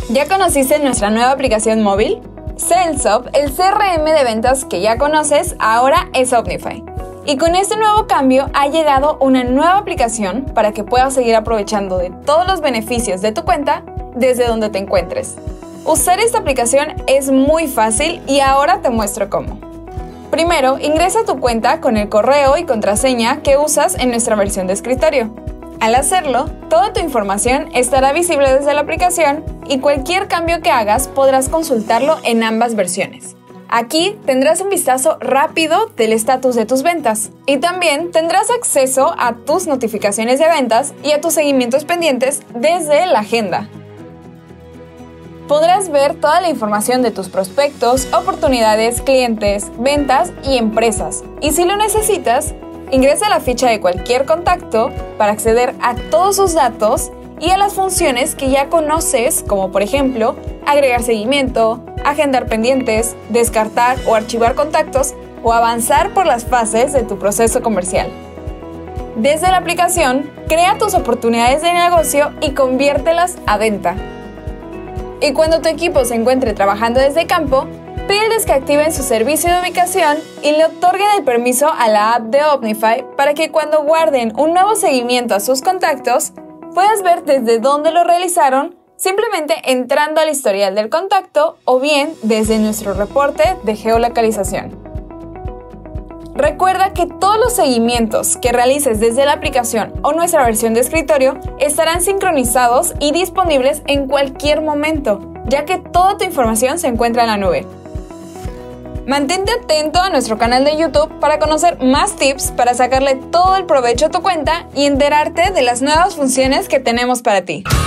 ¿Ya conociste nuestra nueva aplicación móvil? Salesforce, el CRM de ventas que ya conoces, ahora es Omnify. Y con este nuevo cambio ha llegado una nueva aplicación para que puedas seguir aprovechando de todos los beneficios de tu cuenta desde donde te encuentres. Usar esta aplicación es muy fácil y ahora te muestro cómo. Primero, ingresa a tu cuenta con el correo y contraseña que usas en nuestra versión de escritorio. Al hacerlo, toda tu información estará visible desde la aplicación y cualquier cambio que hagas podrás consultarlo en ambas versiones. Aquí tendrás un vistazo rápido del estatus de tus ventas y también tendrás acceso a tus notificaciones de ventas y a tus seguimientos pendientes desde la agenda. Podrás ver toda la información de tus prospectos, oportunidades, clientes, ventas y empresas. Y si lo necesitas, ingresa a la ficha de cualquier contacto para acceder a todos sus datos y a las funciones que ya conoces, como por ejemplo, agregar seguimiento, agendar pendientes, descartar o archivar contactos o avanzar por las fases de tu proceso comercial. Desde la aplicación, crea tus oportunidades de negocio y conviértelas a venta. Y cuando tu equipo se encuentre trabajando desde campo, pídeles que activen su servicio de ubicación y le otorguen el permiso a la app de Omnify para que cuando guarden un nuevo seguimiento a sus contactos, puedas ver desde dónde lo realizaron simplemente entrando al historial del contacto o bien desde nuestro reporte de geolocalización. Recuerda que todos los seguimientos que realices desde la aplicación o nuestra versión de escritorio estarán sincronizados y disponibles en cualquier momento, ya que toda tu información se encuentra en la nube. Mantente atento a nuestro canal de YouTube para conocer más tips para sacarle todo el provecho a tu cuenta y enterarte de las nuevas funciones que tenemos para ti.